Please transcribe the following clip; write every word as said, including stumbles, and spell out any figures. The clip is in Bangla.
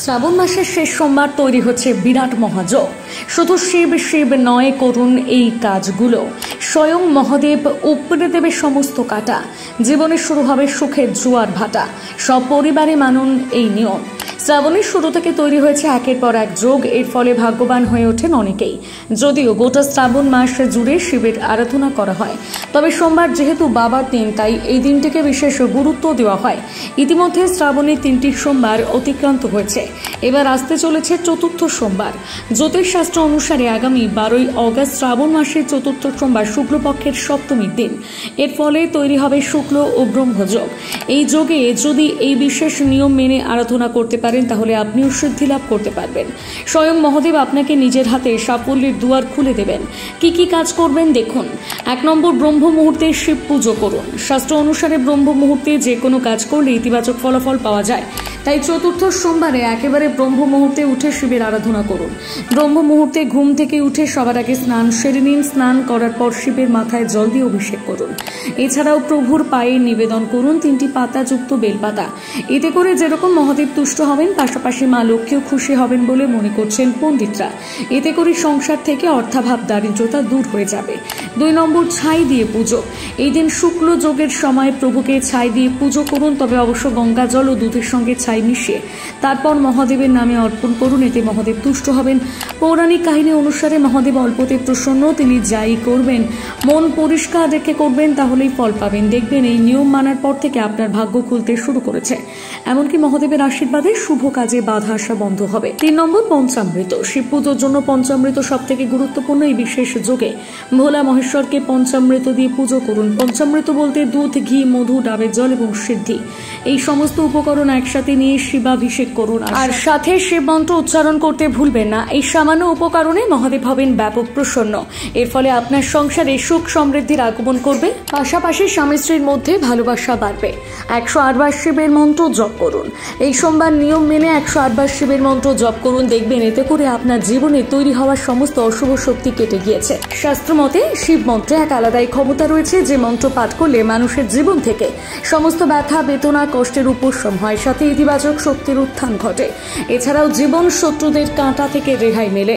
শ্রাবণ মাসের শেষ সোমবার তৈরি হচ্ছে বিরাট মহাযজ্ঞ। শুধু শিব শিব নয়, করুন এই কাজগুলো। স্বয়ং মহাদেব উপড়ে দেবে সমস্ত কাটা। জীবনে শুরু হবে সুখের জোয়ার ভাটা। সব পরিবারে মানুন এই নিয়ম। শ্রাবণের শুরু থেকে তৈরি হয়েছে একের পর এক যোগ। এর ফলে ভাগ্যবান হয়ে ওঠেন অনেকেই। যদিও গোটা শ্রাবণ মাস জুড়ে শিবের আরাধনা করা হয়, তবে সোমবার যেহেতু বাবার দিন, তাই এই দিনটিকে বিশেষ গুরুত্ব দেওয়া হয়। ইতিমধ্যে শ্রাবণের তিনটি সোমবার অতিক্রান্ত হয়েছে। এবার আসতে চলেছে চতুর্থ সোমবার। জ্যোতিষশাস্ত্র অনুসারে আগামী বারোই অগস্ট শ্রাবণ মাসের চতুর্থ সোমবার শুক্লপক্ষের সপ্তমীর দিন। এর ফলে তৈরি হবে শুক্ল ও ব্রহ্মযোগ। এই যোগে যদি এই বিশেষ নিয়ম মেনে আরাধনা করতে পারেন, তাহলে আপনিও সিদ্ধি লাভ করতে পারবেন। স্বয়ং মহাদেব আপনাকে নিজের হাতে সাফল্যের দুয়ার খুলে দেবেন। কি কি কাজ করবেন দেখুন। এক নম্বর, ব্রহ্ম মুহূর্তে শিব পুজো করুন। শাস্ত্র অনুসারে ব্রহ্ম মুহূর্তে যে কোনো কাজ করলে ইতিবাচক ফলাফল পাওয়া যায়। তাই চতুর্থ সোমবারে একেবারে ব্রহ্ম মুহূর্তে উঠে শিবের আরাধনা করুন। ব্রহ্ম মুহূর্তে ঘুম থেকে উঠে সবার আগে স্নান সেরে নিন। স্নান করার পর শিবের মাথায় জল দিয়ে অভিষেক করুন। এছাড়াও প্রভুর পায়ে নিবেদন করুন তিনটি পাতাযুক্ত বেলপাতা। এতে করে যেরকম মহাদেব তুষ্ট হবেন, পাশাপাশি মা লক্ষ্মীও খুশি হবেন বলে মনে করছেন পণ্ডিতরা। এতে করে সংসার থেকে অর্থাভাব দারিদ্রতা দূর হয়ে যাবে। দুই নম্বর, ছাই দিয়ে পুজো। এই দিন শুক্ল যোগের সময় প্রভুকে ছাই দিয়ে পুজো করুন, তবে অবশ্য গঙ্গা জল ও দুধের সঙ্গে ছাই মিশিয়ে তারপর মহাদেবের নামে অর্পণ করুন। এতে মহাদেব তুষ্ট হবেন। পৌরাণিক কাহিনী অনুসারে মহাদেব অল্পতে প্রসন্ন। তিনি যাই করবেন মন পরিষ্কার রেখে করবেন, তাহলেই ফল পাবেন। দেখবেন এই নিয়ম মানার পর থেকে আপনার ভাগ্য খুলতে শুরু করেছে। এমনকি মহাদেবের আশীর্বাদে শুভ কাজে বাধা আসা বন্ধ হবে। তিন নম্বর, পঞ্চামৃত। শিব পুজোর জন্য পঞ্চামৃত সব থেকে গুরুত্বপূর্ণ। এই বিশেষ যোগে ভোলা মহেশ্বরকে পঞ্চামৃত দিয়ে পুজো করুন। পঞ্চামৃত বলতে দুধ, ঘি, মধু, ডাবের জল এবং সিদ্ধি, এই সমস্ত উপকরণ একসাথে নিয়ে শিবাভিষেক করুন। আর সাথে শিব মন্ত্র উচ্চারণ করতে ভুলবেন না। এই সামান্য উপকরণে মহাদেব হবেন ব্যাপক প্রসন্ন। এর ফলে আপনার সংসারে সুখ সমৃদ্ধির আগমন করবে। পাশাপাশি স্বামী স্ত্রীর মধ্যে ভালোবাসা বাড়বে। একশো আটবার শিবের মন্ত্র জপ করুন। এই সোমবার নিয়ম মেনে একশো আটবার শিবের মন্ত্র জপ করুন। দেখবেন এতে করে আপনার জীবনে তৈরি হওয়া সমস্ত অশুভ শক্তি কেটে গিয়েছে। শাস্ত্র মতে শিব মন্ত্রে এক আলাদাই ক্ষমতা রয়েছে, যে মন্ত্র পাঠ করলে মানুষের জীবন থেকে সমস্ত ব্যথা, বেদনা, কষ্টের উপশম হয়, সাথে ইতিবাচক শক্তির উত্থান ঘটে। এছাড়াও জীবন শত্রুদের কাঁটা থেকে রেহাই মেলে।